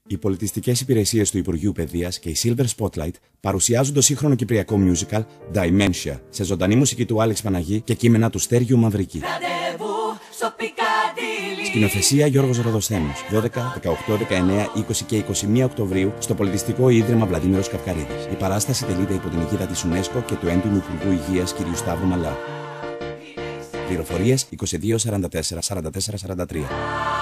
Οι πολιτιστικές υπηρεσίες του Υπουργείου Παιδείας και η Silver Spotlight παρουσιάζουν το σύγχρονο κυπριακό musical Dimensia σε ζωντανή μουσική του Άλεξ Παναγή και κείμενα του Στέργιου Μαυρική. Σκηνοθεσία Γιώργος Ροδοσθένος. 12, 18, 19, 20 και 21 Οκτωβρίου στο Πολιτιστικό Ίδρυμα Βλαντίμηρος Καυκαρίδης. Η παράσταση τελείται υπό την αιγίδα της UNESCO και του έντιμου Υπουργού Υγείας κ. Σταύρου Μαλά. Πληροφορίες 22 44 44 43.